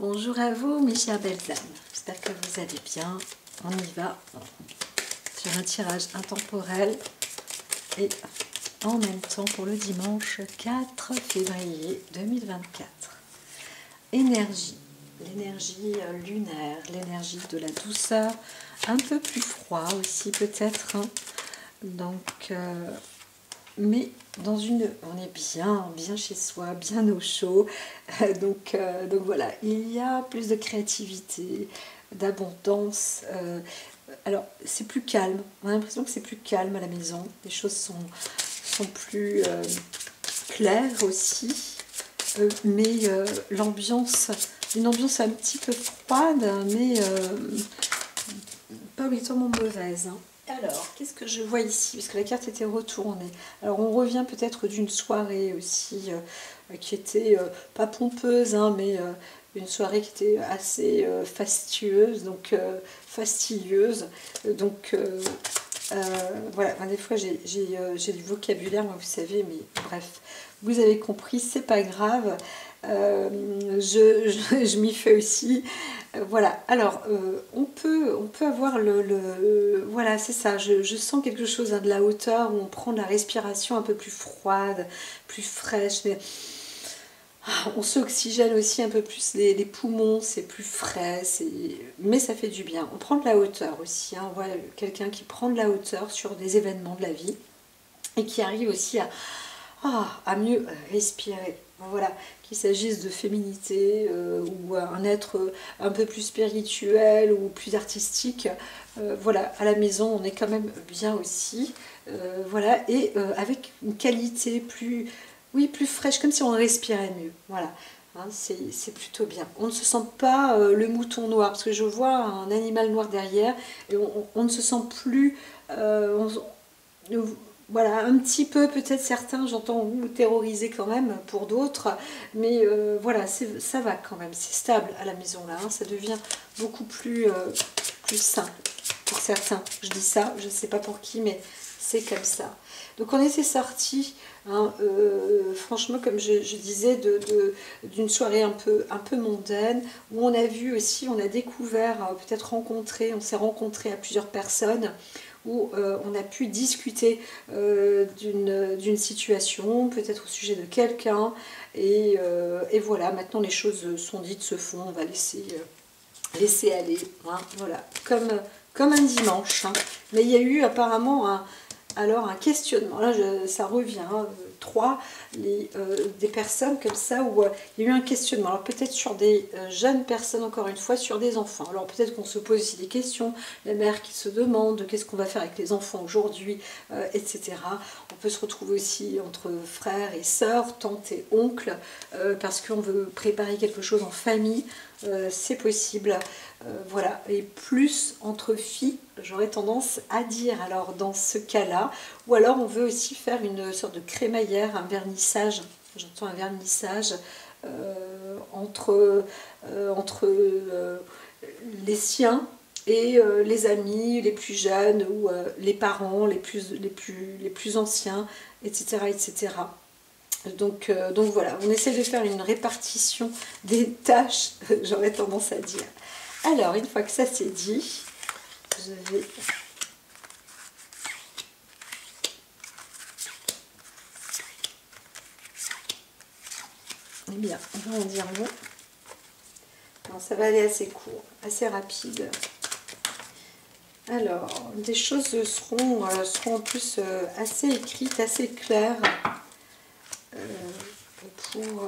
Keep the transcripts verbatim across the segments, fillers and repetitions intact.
Bonjour à vous mes chères belles âmes, j'espère que vous allez bien. On y va sur un tirage intemporel et en même temps pour le dimanche quatre février deux mille vingt-quatre. Énergie, l'énergie lunaire, l'énergie de la douceur, un peu plus froid aussi peut-être, hein. Donc euh, mais dans une, on est bien, bien chez soi, bien au chaud, donc, euh, donc voilà, il y a plus de créativité, d'abondance, euh, alors c'est plus calme, on a l'impression que c'est plus calme à la maison, les choses sont, sont plus euh, claires aussi, euh, mais euh, l'ambiance, une ambiance un petit peu froide, mais euh, pas obligatoirement mauvaise, hein. Alors, qu'est-ce que je vois ici? Parce que la carte était retournée. Alors, on revient peut-être d'une soirée aussi euh, qui était euh, pas pompeuse, hein, mais euh, une soirée qui était assez euh, fastueuse, donc euh, fastidieuse. Donc, euh, euh, voilà, enfin, des fois j'ai euh, du vocabulaire, moi, vous savez, mais bref, vous avez compris, c'est pas grave. Euh, je je, je m'y fais aussi. Euh, voilà, alors euh, on, peut, on peut avoir le... le voilà, c'est ça, je, je sens quelque chose, hein, de la hauteur où on prend de la respiration un peu plus froide, plus fraîche. Mais, ah, on s'oxygène aussi un peu plus les, les poumons, c'est plus frais, mais ça fait du bien. On prend de la hauteur aussi, hein, on voit quelqu'un qui prend de la hauteur sur des événements de la vie et qui arrive aussi à, ah, à mieux respirer. Voilà, qu'il s'agisse de féminité euh, ou un être un peu plus spirituel ou plus artistique, euh, voilà, à la maison on est quand même bien aussi, euh, voilà, et euh, avec une qualité plus, oui, plus fraîche, comme si on respirait mieux, voilà, hein, c'est plutôt bien. On ne se sent pas euh, le mouton noir, parce que je vois un animal noir derrière, et on, on, on ne se sent plus... Euh, on, voilà, un petit peu, peut-être certains, j'entends vous terroriser quand même pour d'autres, mais euh, voilà, ça va quand même, c'est stable à la maison là, hein, ça devient beaucoup plus, euh, plus sain pour certains. Je dis ça, je ne sais pas pour qui, mais c'est comme ça. Donc on était sortis, hein, euh, franchement, comme je, je disais, d'une soirée un peu, un peu mondaine, où on a vu aussi, on a découvert, euh, peut-être rencontré, on s'est rencontré à plusieurs personnes, où euh, on a pu discuter euh, d'une situation, peut-être au sujet de quelqu'un, et, euh, et voilà, maintenant les choses sont dites, se font, on va laisser, euh, laisser aller, hein, voilà, comme, comme un dimanche, hein. Mais il y a eu apparemment un, alors un questionnement, là je, ça revient, hein, trois, les, euh, des personnes comme ça où euh, il y a eu un questionnement, alors peut-être sur des euh, jeunes personnes, encore une fois, sur des enfants, alors peut-être qu'on se pose aussi des questions, les mères qui se demandent qu'est-ce qu'on va faire avec les enfants aujourd'hui, euh, et cetera. On peut se retrouver aussi entre frères et sœurs, tantes et oncles, euh, parce qu'on veut préparer quelque chose en famille, euh, c'est possible, euh, voilà, et plus entre filles, j'aurais tendance à dire, alors dans ce cas-là, ou alors on veut aussi faire une sorte de crémaillère, un vernissage, j'entends un vernissage euh, entre, euh, entre euh, les siens et euh, les amis, les plus jeunes, ou euh, les parents, les plus, les, plus, les plus anciens, et cetera et cetera. Donc, euh, donc voilà, on essaie de faire une répartition des tâches, j'aurais tendance à dire. Alors, une fois que ça c'est dit, je vais... Eh bien, on va en dire long. Non, ça va aller assez court, assez rapide. Alors, des choses seront, euh, seront en plus euh, assez écrites, assez claires euh, pour...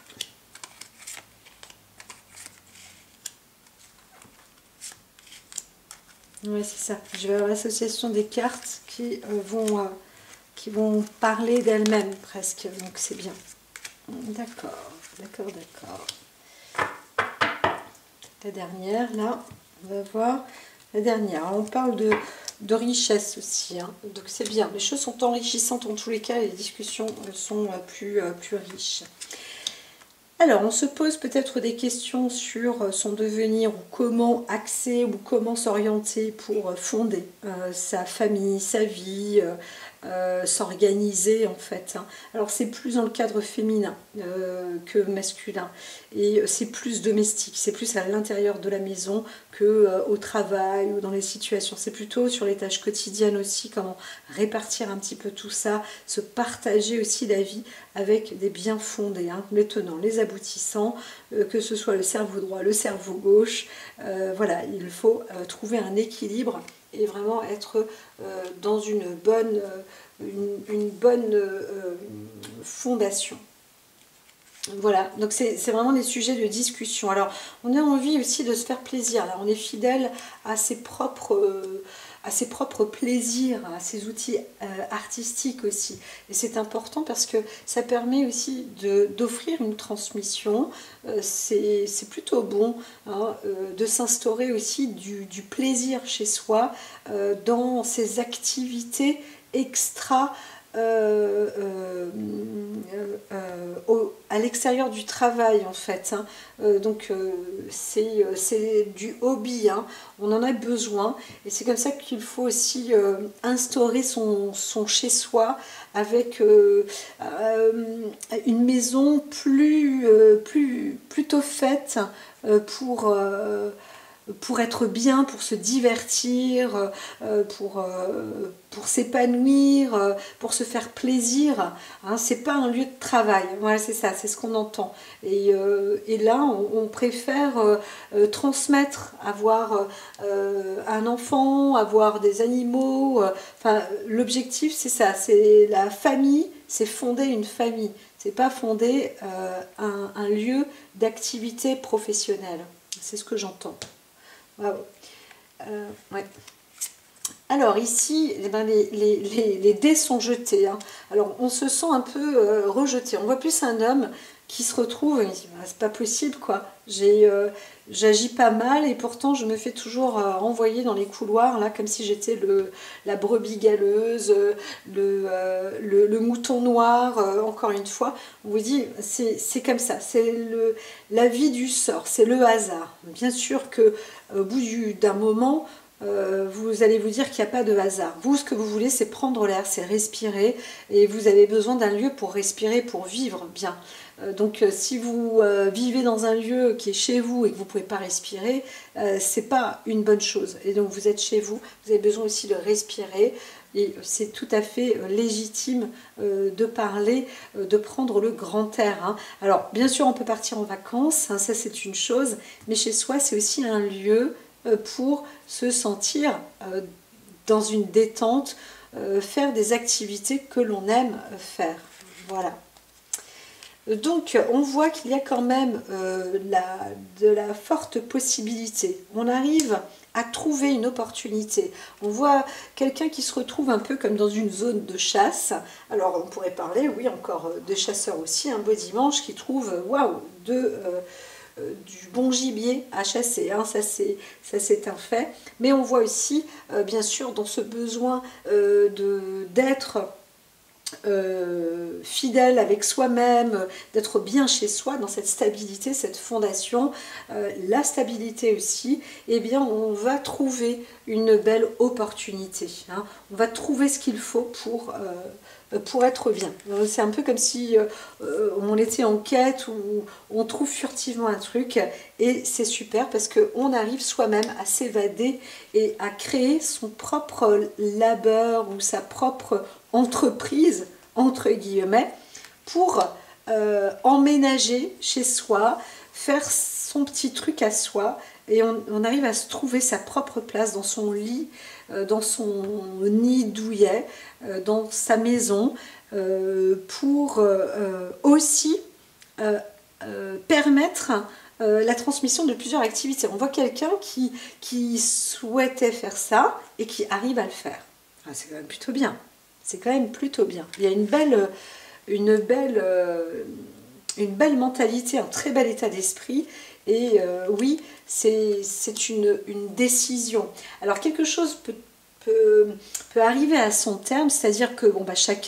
Oui, c'est ça. Je vais avoir l'association des cartes qui, euh, vont, euh, qui vont parler d'elles-mêmes presque, donc c'est bien. D'accord, d'accord, d'accord. La dernière, là, on va voir la dernière. Alors, on parle de, de richesse aussi, hein. Donc c'est bien. Les choses sont enrichissantes en tous les cas, et les discussions sont plus, plus riches. Alors, on se pose peut-être des questions sur son devenir, ou comment axer, ou comment s'orienter pour fonder euh, sa famille, sa vie, euh, euh, s'organiser en fait. Hein. Alors c'est plus dans le cadre féminin euh, que masculin, et c'est plus domestique, c'est plus à l'intérieur de la maison que euh, au travail ou dans les situations. C'est plutôt sur les tâches quotidiennes aussi, comment répartir un petit peu tout ça, se partager aussi la vie avec des biens fondés, hein, les tenants, les aboutissants, euh, que ce soit le cerveau droit, le cerveau gauche. Euh, voilà, il faut euh, trouver un équilibre et vraiment être euh, dans une bonne, euh, une, une bonne euh, fondation. Voilà, donc c'est vraiment des sujets de discussion. Alors, on a envie aussi de se faire plaisir. Là, on est fidèle à ses propres, euh, à ses propres plaisirs, à ses outils euh, artistiques aussi. Et c'est important parce que ça permet aussi d'offrir une transmission. Euh, c'est plutôt bon, hein, euh, de s'instaurer aussi du, du plaisir chez soi euh, dans ses activités extra Euh, euh, euh, au, à l'extérieur du travail en fait, hein. euh, donc euh, c'est du hobby, hein. On en a besoin et c'est comme ça qu'il faut aussi euh, instaurer son, son chez-soi avec euh, euh, une maison plus, euh, plus plutôt faite euh, pour euh, pour être bien, pour se divertir, euh, pour, euh, pour s'épanouir, euh, pour se faire plaisir. Hein, c'est pas un lieu de travail. Voilà, c'est ça, c'est ce qu'on entend. Et, euh, et là, on, on préfère euh, euh, transmettre, avoir euh, un enfant, avoir des animaux. Euh, enfin, l'objectif, c'est ça, c'est la famille, c'est fonder une famille. C'est pas fonder euh, un, un lieu d'activité professionnelle. C'est ce que j'entends. Bravo. Euh, ouais. Alors ici, eh ben, les, les, les, les dés sont jetés. Hein. Alors on se sent un peu euh, rejeté. On voit plus un homme qui se retrouve, il dit, bah, c'est pas possible quoi. J'ai, euh, j'agis pas mal et pourtant je me fais toujours euh, renvoyer dans les couloirs là comme si j'étais le la brebis galeuse, le, euh, le, le mouton noir. Euh, encore une fois, on vous dit c'est comme ça, c'est le la vie du sort, c'est le hasard. Bien sûr que au bout d'un moment, Euh, vous allez vous dire qu'il n'y a pas de hasard. Vous, ce que vous voulez, c'est prendre l'air, c'est respirer, et vous avez besoin d'un lieu pour respirer, pour vivre bien. Euh, donc, euh, si vous euh, vivez dans un lieu qui est chez vous et que vous ne pouvez pas respirer, euh, c'est pas une bonne chose. Et donc, vous êtes chez vous, vous avez besoin aussi de respirer. Et c'est tout à fait légitime euh, de parler, euh, de prendre le grand air. Hein. Alors, bien sûr, on peut partir en vacances, hein, ça c'est une chose, mais chez soi, c'est aussi un lieu pour se sentir euh, dans une détente, euh, faire des activités que l'on aime faire. Voilà. Donc, on voit qu'il y a quand même euh, la, de la forte possibilité. On arrive à trouver une opportunité. On voit quelqu'un qui se retrouve un peu comme dans une zone de chasse. Alors, on pourrait parler, oui, encore des chasseurs aussi, un beau dimanche qui trouve, waouh, de... Euh, du bon gibier à chasser, hein, ça c'est un fait, mais on voit aussi euh, bien sûr dans ce besoin euh, d'être euh, fidèle avec soi-même, d'être bien chez soi, dans cette stabilité, cette fondation, euh, la stabilité aussi, eh bien on va trouver une belle opportunité, hein. On va trouver ce qu'il faut pour... Euh, pour être bien. C'est un peu comme si euh, on était en quête ou on trouve furtivement un truc et c'est super parce qu'on arrive soi-même à s'évader et à créer son propre labeur ou sa propre entreprise, entre guillemets, pour euh, emménager chez soi, faire son petit truc à soi et on, on arrive à se trouver sa propre place dans son lit, dans son nid douillet, dans sa maison, euh, pour euh, aussi euh, euh, permettre euh, la transmission de plusieurs activités. On voit quelqu'un qui, qui souhaitait faire ça et qui arrive à le faire. Ah, c'est quand même plutôt bien. C'est quand même plutôt bien. Il y a une belle, une belle, euh, une belle mentalité, un très bel état d'esprit. Et euh, oui, c'est une, une décision. Alors quelque chose peut, peut, peut arriver à son terme, c'est-à-dire que bon, bah, chacun,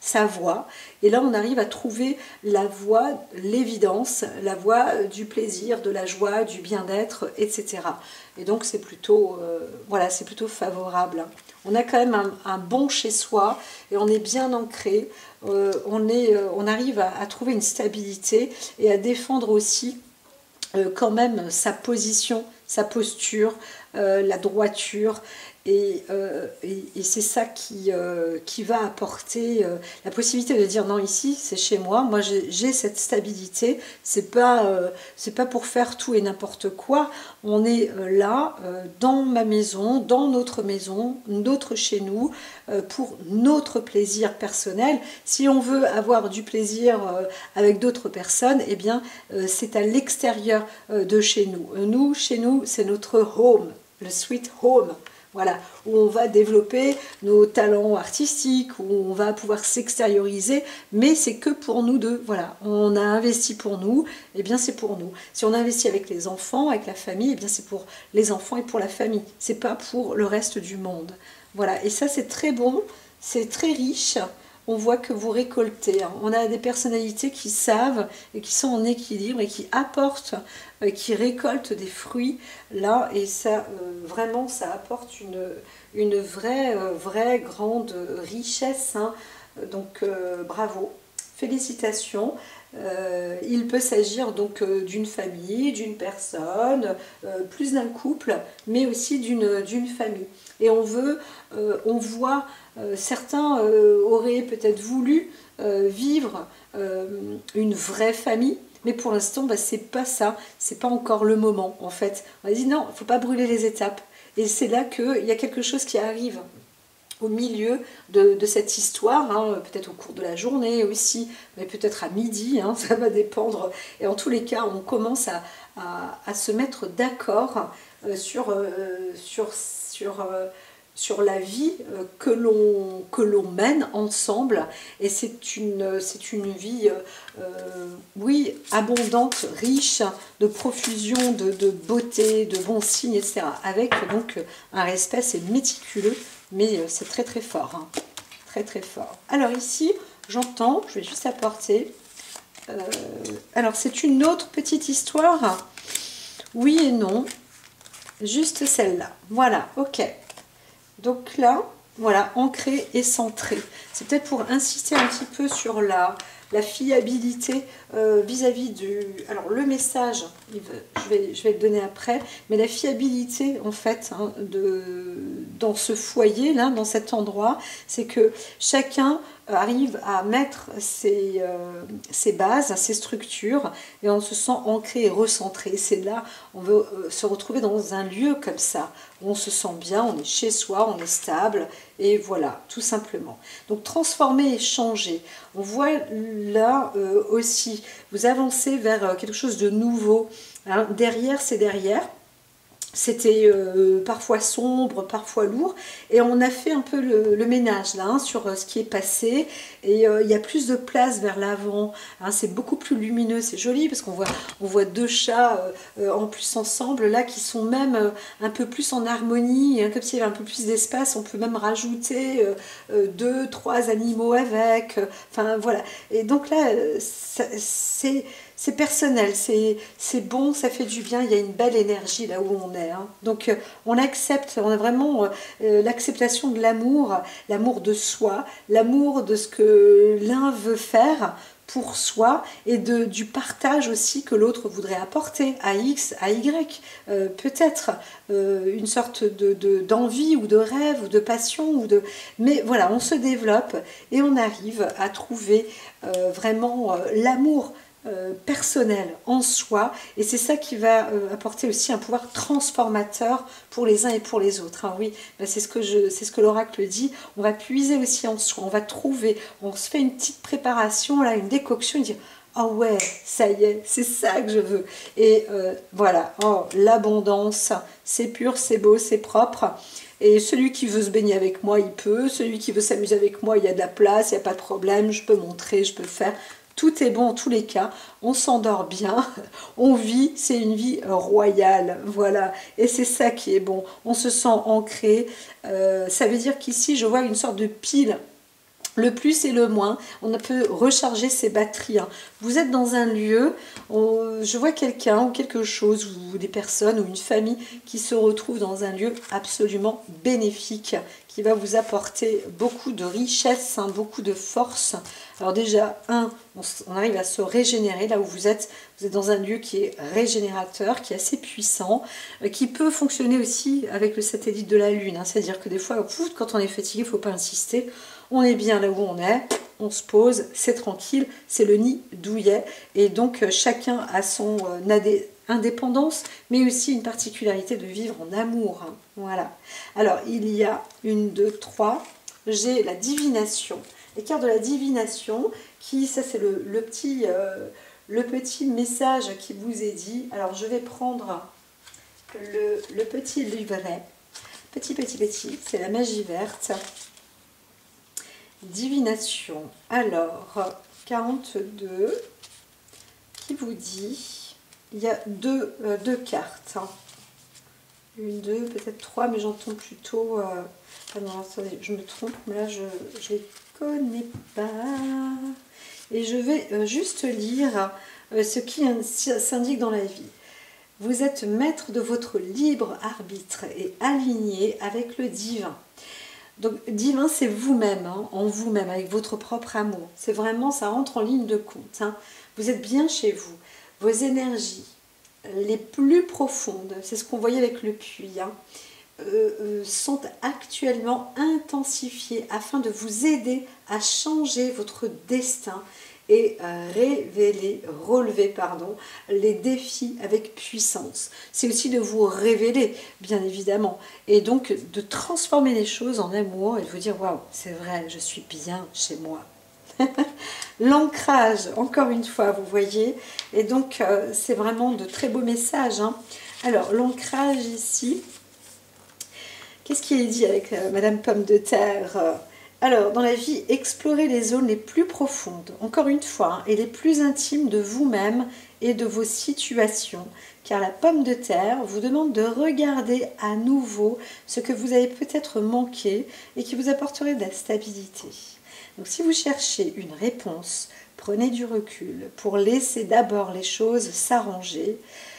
sa voie. Et là, on arrive à trouver la voie, l'évidence, la voie du plaisir, de la joie, du bien-être, et cetera. Et donc, c'est plutôt, euh, voilà, c'est plutôt favorable. On a quand même un, un bon chez soi et on est bien ancré. Euh, on, est, euh, on arrive à, à trouver une stabilité et à défendre aussi euh, quand même sa position, sa posture, euh, la droiture. Et, euh, et, et c'est ça qui, euh, qui va apporter euh, la possibilité de dire non, ici c'est chez moi, moi j'ai cette stabilité, c'est pas, euh, c'est pas pour faire tout et n'importe quoi, on est euh, là euh, dans ma maison, dans notre maison, notre chez nous, euh, pour notre plaisir personnel. Si on veut avoir du plaisir euh, avec d'autres personnes, eh bien euh, c'est à l'extérieur euh, de chez nous. Nous, chez nous, c'est notre home, le sweet home. Voilà, où on va développer nos talents artistiques, où on va pouvoir s'extérioriser, mais c'est que pour nous deux. Voilà, on a investi pour nous, et eh bien c'est pour nous. Si on investit avec les enfants, avec la famille, et eh bien c'est pour les enfants et pour la famille. C'est pas pour le reste du monde. Voilà, et ça c'est très bon, c'est très riche. On voit que vous récoltez. On a des personnalités qui savent et qui sont en équilibre et qui apportent, euh, qui récoltent des fruits là. Et ça, euh, vraiment, ça apporte une, une vraie, euh, vraie grande richesse. Hein. Donc, euh, bravo, félicitations. Euh, il peut s'agir donc euh, d'une famille, d'une personne, euh, plus d'un couple, mais aussi d'une d'une famille. Et on veut, euh, on voit, euh, certains euh, auraient peut-être voulu euh, vivre euh, une vraie famille, mais pour l'instant, bah, c'est pas ça, c'est pas encore le moment en fait. On a dit non, il ne faut pas brûler les étapes. Et c'est là qu'il y a quelque chose qui arrive au milieu de, de cette histoire, hein, peut-être au cours de la journée aussi, mais peut-être à midi, hein, ça va dépendre. Et en tous les cas, on commence à, à, à se mettre d'accord euh, sur, euh, sur, sur, euh, sur la vie euh, que l'on que l'on mène ensemble. Et c'est une, c'est une vie, euh, oui, abondante, riche, de profusion, de, de beauté, de bons signes, et cetera. Avec donc un respect, c'est méticuleux, mais c'est très très fort, hein. Très très fort. Alors ici, j'entends, je vais juste apporter, euh, alors c'est une autre petite histoire, oui et non, juste celle-là, voilà, ok. Donc là, voilà, ancré et centré. C'est peut-être pour insister un petit peu sur la, la fiabilité vis-à-vis euh, -vis du... Alors le message, il veut, je, vais, je vais le donner après, mais la fiabilité en fait hein, de, dans ce foyer, là, dans cet endroit, c'est que chacun arrive à mettre ses, euh, ses bases, ses structures, et on se sent ancré et recentré. C'est là, on veut euh, se retrouver dans un lieu comme ça, où on se sent bien, on est chez soi, on est stable, et voilà, tout simplement. Donc transformer et changer. On voit là euh, aussi, vous avancez vers quelque chose de nouveau. Hein. Derrière, c'est derrière. C'était euh, parfois sombre, parfois lourd, et on a fait un peu le, le ménage là hein, sur euh, ce qui est passé, et euh, il y a plus de place vers l'avant, hein, c'est beaucoup plus lumineux, c'est joli parce qu'on voit, on voit deux chats euh, euh, en plus ensemble là qui sont même euh, un peu plus en harmonie, hein, comme s'il y avait un peu plus d'espace, on peut même rajouter euh, euh, deux, trois animaux avec, euh, enfin voilà, et donc là euh, c'est... C'est personnel, c'est bon, ça fait du bien, il y a une belle énergie là où on est. Hein. Donc euh, on accepte, on a vraiment euh, l'acceptation de l'amour, l'amour de soi, l'amour de ce que l'un veut faire pour soi et de, du partage aussi que l'autre voudrait apporter à X, à Y, euh, peut-être euh, une sorte de, de, d'envie ou de rêve ou de passion, ou de... mais voilà, on se développe et on arrive à trouver euh, vraiment euh, l'amour Euh, personnel en soi, et c'est ça qui va euh, apporter aussi un pouvoir transformateur pour les uns et pour les autres. Hein, oui, ben c'est ce que je, c'est ce que l'oracle dit. On va puiser aussi en soi, on va trouver, on se fait une petite préparation là, une décoction, et dire ah oh ouais, ça y est, c'est ça que je veux. Et euh, voilà, oh, l'abondance, c'est pur, c'est beau, c'est propre. Et celui qui veut se baigner avec moi, il peut. Celui qui veut s'amuser avec moi, il y a de la place, il n'y a pas de problème. Je peux montrer, je peux faire. Tout est bon en tous les cas, on s'endort bien, on vit, c'est une vie royale, voilà, et c'est ça qui est bon, on se sent ancré, euh, ça veut dire qu'ici je vois une sorte de pile Le plus et le moins, on peut recharger ses batteries. Hein. Vous êtes dans un lieu, on, je vois quelqu'un ou quelque chose, ou des personnes, ou une famille qui se retrouve dans un lieu absolument bénéfique, qui va vous apporter beaucoup de richesse, hein, beaucoup de force. Alors déjà, un, on, on arrive à se régénérer là où vous êtes. Vous êtes dans un lieu qui est régénérateur, qui est assez puissant, euh, qui peut fonctionner aussi avec le satellite de la Lune. Hein. C'est-à-dire que des fois, pouf, quand on est fatigué, il ne faut pas insister. On est bien là où on est, on se pose, c'est tranquille, c'est le nid douillet. Et donc, chacun a son euh, indépendance, mais aussi une particularité de vivre en amour. Hein. Voilà. Alors, il y a une, deux, trois. J'ai la divination. Les cartes de la divination, qui, ça c'est le, le, petit, euh, le petit message qui vous est dit. Alors, je vais prendre le, le petit livret. Petit, petit, petit, c'est la magie verte. Divination. Alors, quarante-deux, qui vous dit, il y a deux, euh, deux cartes. Hein. Une, deux, peut-être trois, mais j'entends plutôt... Euh, ah non, attendez, je me trompe, mais là, je ne les connais pas. Et je vais euh, juste lire euh, ce qui s'indique dans la vie. Vous êtes maître de votre libre arbitre et aligné avec le divin. Donc, divin, c'est vous-même, hein, en vous-même, avec votre propre amour. C'est vraiment, ça rentre en ligne de compte. Hein. Vous êtes bien chez vous. Vos énergies les plus profondes, c'est ce qu'on voyait avec le puits, hein, euh, euh, sont actuellement intensifiées afin de vous aider à changer votre destin et euh, révéler, relever pardon, les défis avec puissance. C'est aussi de vous révéler, bien évidemment, et donc de transformer les choses en amour et de vous dire « Waouh, c'est vrai, je suis bien chez moi ». L'ancrage, encore une fois, vous voyez, et donc euh, c'est vraiment de très beaux messages. Hein. Alors, l'ancrage ici, qu'est-ce qui est dit avec euh, Madame Pomme de Terre? Alors, dans la vie, explorez les zones les plus profondes, encore une fois, hein, et les plus intimes de vous-même et de vos situations, car la pomme de terre vous demande de regarder à nouveau ce que vous avez peut-être manqué et qui vous apporterait de la stabilité. Donc, si vous cherchez une réponse, prenez du recul pour laisser d'abord les choses s'arranger.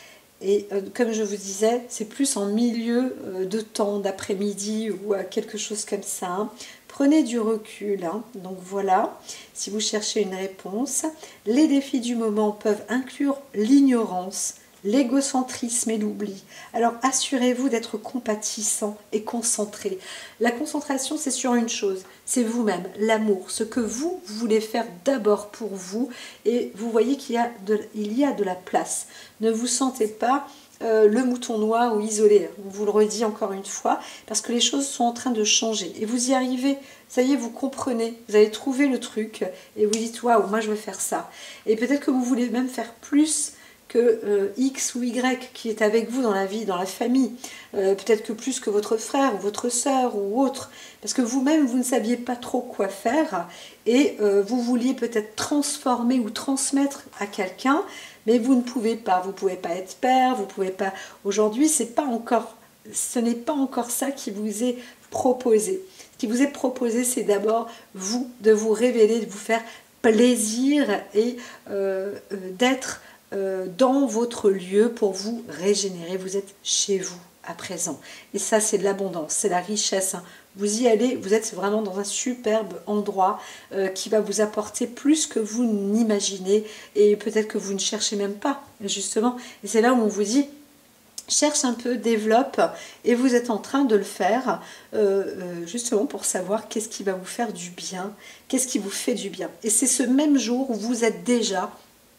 Et euh, comme je vous disais, c'est plus en milieu euh, de temps, d'après-midi ou euh, quelque chose comme ça. Hein. Prenez du recul. Hein. Donc voilà, si vous cherchez une réponse, les défis du moment peuvent inclure l'ignorance, l'égocentrisme et l'oubli. Alors assurez-vous d'être compatissant et concentré. La concentration, c'est sur une chose, c'est vous-même, l'amour, ce que vous voulez faire d'abord pour vous. Et vous voyez qu'il y a de, il y a de la place. Ne vous sentez pas euh, le mouton noir ou isolé. On vous le redit encore une fois, parce que les choses sont en train de changer. Et vous y arrivez, ça y est, vous comprenez, vous avez trouvé le truc et vous dites « Waouh, moi je veux faire ça ». Et peut-être que vous voulez même faire plus que euh, X ou Y qui est avec vous dans la vie, dans la famille, euh, peut-être que plus que votre frère ou votre sœur ou autre, parce que vous-même, vous ne saviez pas trop quoi faire et euh, vous vouliez peut-être transformer ou transmettre à quelqu'un, mais vous ne pouvez pas, vous ne pouvez pas être père, vous ne pouvez pas, aujourd'hui, c'est pas encore, ce n'est pas encore ça qui vous est proposé. Ce qui vous est proposé, c'est d'abord vous, de vous révéler, de vous faire plaisir et euh, euh, d'être dans votre lieu pour vous régénérer. Vous êtes chez vous à présent. Et ça, c'est de l'abondance, c'est la richesse. Hein. Vous y allez, vous êtes vraiment dans un superbe endroit euh, qui va vous apporter plus que vous n'imaginez et peut-être que vous ne cherchez même pas, justement. Et c'est là où on vous dit, cherche un peu, développe, et vous êtes en train de le faire euh, euh, justement pour savoir qu'est-ce qui va vous faire du bien, qu'est-ce qui vous fait du bien. Et c'est ce même jour où vous êtes déjà,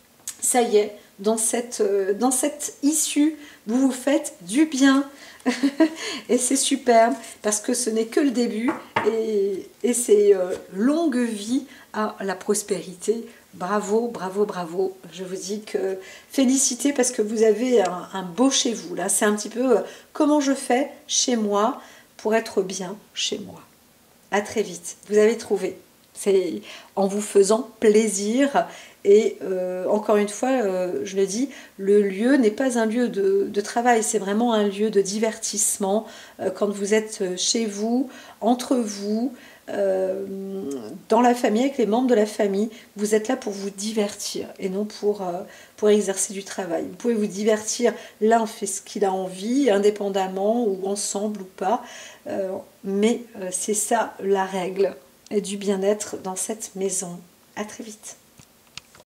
ça y est, dans cette, euh, dans cette issue, vous vous faites du bien. Et c'est superbe parce que ce n'est que le début et, et c'est euh, longue vie à la prospérité. Bravo, bravo, bravo. Je vous dis que félicité parce que vous avez un, un beau chez vous. Là, c'est un petit peu euh, comment je fais chez moi pour être bien chez moi. À très vite. Vous avez trouvé. C'est en vous faisant plaisir. Et euh, encore une fois, euh, je le dis, le lieu n'est pas un lieu de, de travail, c'est vraiment un lieu de divertissement. Euh, quand vous êtes chez vous, entre vous, euh, dans la famille, avec les membres de la famille. Vous êtes là pour vous divertir et non pour, euh, pour exercer du travail. Vous pouvez vous divertir, l'un fait ce qu'il a envie, indépendamment ou ensemble ou pas, euh, mais euh, c'est ça la règle et du bien-être dans cette maison. À très vite.